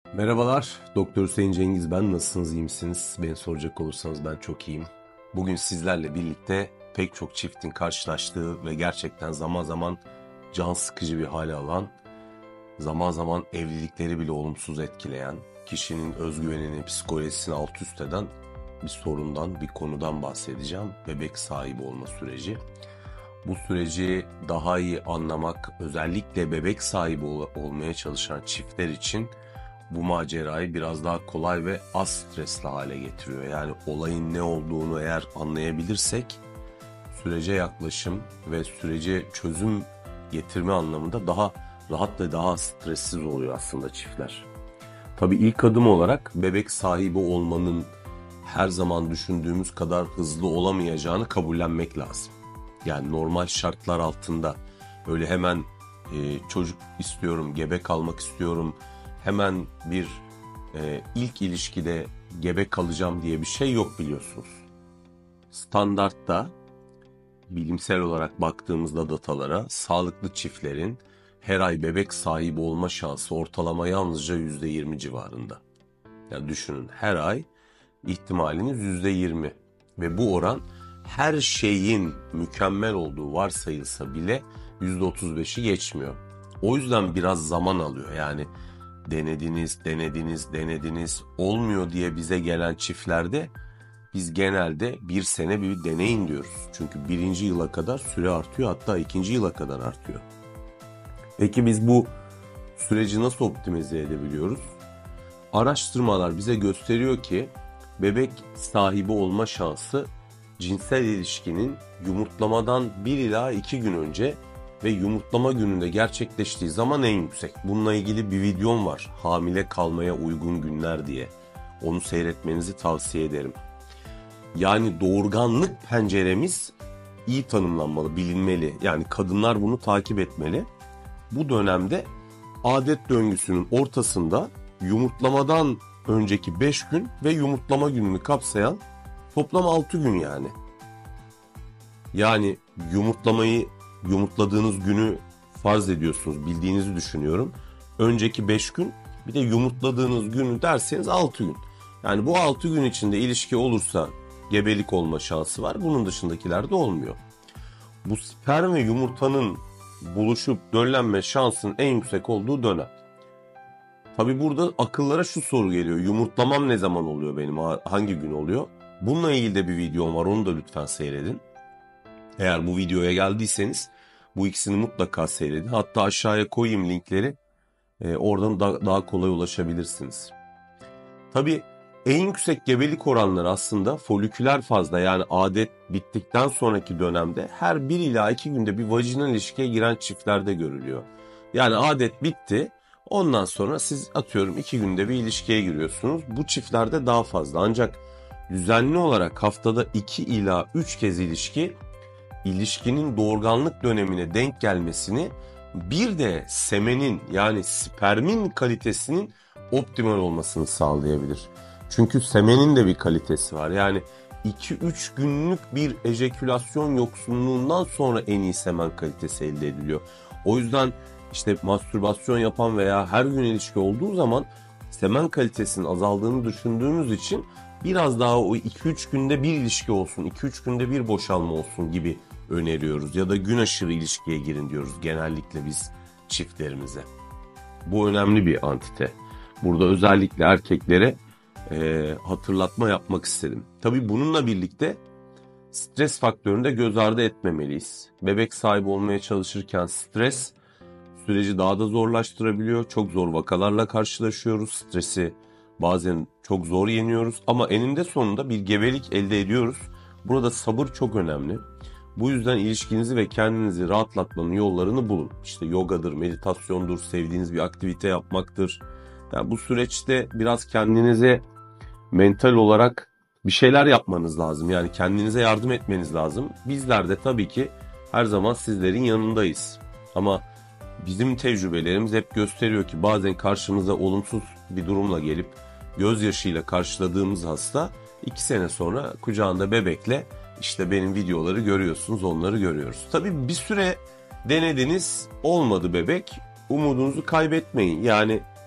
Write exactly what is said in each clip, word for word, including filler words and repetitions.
Merhabalar, Doktor Hüseyin Cengiz ben. Nasılsınız, iyi misiniz? Beni soracak olursanız ben çok iyiyim. Bugün sizlerle birlikte pek çok çiftin karşılaştığı ve gerçekten zaman zaman can sıkıcı bir hale alan, zaman zaman evlilikleri bile olumsuz etkileyen, kişinin özgüvenini, psikolojisini alt üst eden bir sorundan, bir konudan bahsedeceğim. Bebek sahibi olma süreci. Bu süreci daha iyi anlamak, özellikle bebek sahibi ol- olmaya çalışan çiftler için bu macerayı biraz daha kolay ve az stresli hale getiriyor. Yani olayın ne olduğunu eğer anlayabilirsek sürece yaklaşım ve sürece çözüm getirme anlamında daha rahat ve daha stressiz oluyor aslında çiftler. Tabii ilk adım olarak bebek sahibi olmanın her zaman düşündüğümüz kadar hızlı olamayacağını kabullenmek lazım. Yani normal şartlar altında öyle hemen e, çocuk istiyorum, gebe kalmak istiyorum, hemen bir e, ilk ilişkide gebe kalacağım diye bir şey yok biliyorsunuz. Standartta bilimsel olarak baktığımızda datalara sağlıklı çiftlerin her ay bebek sahibi olma şansı ortalama yalnızca yüzde yirmi civarında. Yani düşünün, her ay ihtimaliniz yüzde yirmi ve bu oran her şeyin mükemmel olduğu varsayılsa bile yüzde otuz beşi geçmiyor. O yüzden biraz zaman alıyor. Yani denediniz, denediniz, denediniz, olmuyor diye bize gelen çiftlerde biz genelde bir sene bir deneyin diyoruz. Çünkü birinci yıla kadar süre artıyor, hatta ikinci yıla kadar artıyor. Peki biz bu süreci nasıl optimize edebiliyoruz? Araştırmalar bize gösteriyor ki bebek sahibi olma şansı cinsel ilişkinin yumurtlamadan bir ila iki gün önce ve yumurtlama gününde gerçekleştiği zaman en yüksek. Bununla ilgili bir videom var. Hamile kalmaya uygun günler diye. Onu seyretmenizi tavsiye ederim. Yani doğurganlık penceremiz iyi tanımlanmalı, bilinmeli. Yani kadınlar bunu takip etmeli. Bu dönemde adet döngüsünün ortasında yumurtlamadan önceki beş gün ve yumurtlama gününü kapsayan toplam altı gün yani. Yani yumurtlamayı, yumurtladığınız günü farz ediyorsunuz, bildiğinizi düşünüyorum. Önceki beş gün, bir de yumurtladığınız günü derseniz altı gün. Yani bu altı gün içinde ilişki olursa gebelik olma şansı var. Bunun dışındakilerde olmuyor. Bu sperm ve yumurtanın buluşup döllenme şansının en yüksek olduğu dönem. Tabi burada akıllara şu soru geliyor. Yumurtlamam ne zaman oluyor benim? Hangi gün oluyor? Bununla ilgili de bir videom var. Onu da lütfen seyredin. Eğer bu videoya geldiyseniz bu ikisini mutlaka seyredin. Hatta aşağıya koyayım linkleri. E, oradan da, daha kolay ulaşabilirsiniz. Tabii en yüksek gebelik oranları aslında foliküler fazda, yani adet bittikten sonraki dönemde her bir ila iki günde bir vajinal ilişkiye giren çiftlerde görülüyor. Yani adet bitti, ondan sonra siz atıyorum iki günde bir ilişkiye giriyorsunuz. Bu çiftlerde daha fazla, ancak düzenli olarak haftada iki ila üç kez ilişki, ilişkinin doğurganlık dönemine denk gelmesini, bir de semenin yani spermin kalitesinin optimal olmasını sağlayabilir. Çünkü semenin de bir kalitesi var. Yani iki üç günlük bir ejekülasyon yoksunluğundan sonra en iyi semen kalitesi elde ediliyor. O yüzden işte mastürbasyon yapan veya her gün ilişki olduğu zaman semen kalitesinin azaldığını düşündüğümüz için biraz daha o iki üç günde bir ilişki olsun, iki üç günde bir boşalma olsun gibi öneriyoruz. Ya da gün aşırı ilişkiye girin diyoruz genellikle biz çiftlerimize. Bu önemli bir antite. Burada özellikle erkeklere e, hatırlatma yapmak istedim. Tabii bununla birlikte stres faktörünü de göz ardı etmemeliyiz. Bebek sahibi olmaya çalışırken stres süreci daha da zorlaştırabiliyor. Çok zor vakalarla karşılaşıyoruz. Stresi bazen çok zor yeniyoruz ama eninde sonunda bir gebelik elde ediyoruz. Burada sabır çok önemli. Bu yüzden ilişkinizi ve kendinizi rahatlatmanın yollarını bulun. İşte yogadır, meditasyondur, sevdiğiniz bir aktivite yapmaktır. Yani bu süreçte biraz kendinize mental olarak bir şeyler yapmanız lazım. Yani kendinize yardım etmeniz lazım. Bizler de tabii ki her zaman sizlerin yanındayız. Ama bizim tecrübelerimiz hep gösteriyor ki bazen karşımıza olumsuz bir durumla gelip gözyaşıyla karşıladığımız hasta iki sene sonra kucağında bebekle işte benim videoları görüyorsunuz, onları görüyoruz. Tabii bir süre denediniz, olmadı bebek, umudunuzu kaybetmeyin. Yani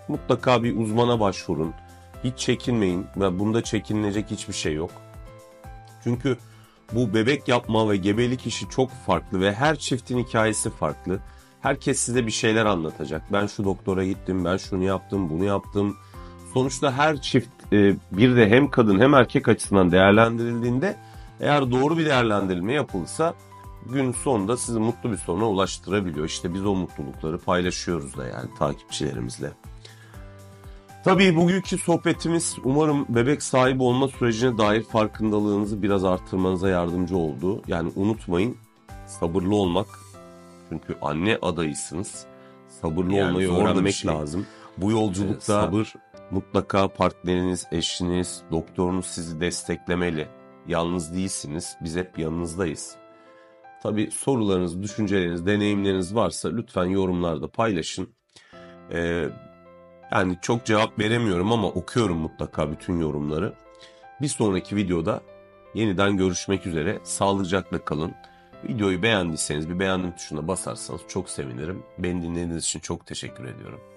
mutlaka bir uzmana başvurun. Hiç çekinmeyin ve bunda çekinilecek hiçbir şey yok. Çünkü bu bebek yapma ve gebelik işi çok farklı ve her çiftin hikayesi farklı. Herkes size bir şeyler anlatacak. Ben şu doktora gittim, ben şunu yaptım, bunu yaptım. Sonuçta her çift e, bir de hem kadın hem erkek açısından değerlendirildiğinde eğer doğru bir değerlendirilme yapılırsa gün sonunda sizi mutlu bir sona ulaştırabiliyor. İşte biz o mutlulukları paylaşıyoruz da yani takipçilerimizle. Tabii bugünkü sohbetimiz umarım bebek sahibi olma sürecine dair farkındalığınızı biraz artırmanıza yardımcı oldu. Yani unutmayın, sabırlı olmak, çünkü anne adayısınız. Sabırlı Yani olmayı zor da bir öğrenmek şey. lazım. Bu yolculukta sabır, mutlaka partneriniz, eşiniz, doktorunuz sizi desteklemeli. Yalnız değilsiniz, biz hep yanınızdayız. Tabii sorularınız, düşünceleriniz, deneyimleriniz varsa lütfen yorumlarda paylaşın. Ee, yani çok cevap veremiyorum ama okuyorum mutlaka bütün yorumları. Bir sonraki videoda yeniden görüşmek üzere. Sağlıcakla kalın. Videoyu beğendiyseniz bir beğendim tuşuna basarsanız çok sevinirim. Beni dinlediğiniz için çok teşekkür ediyorum.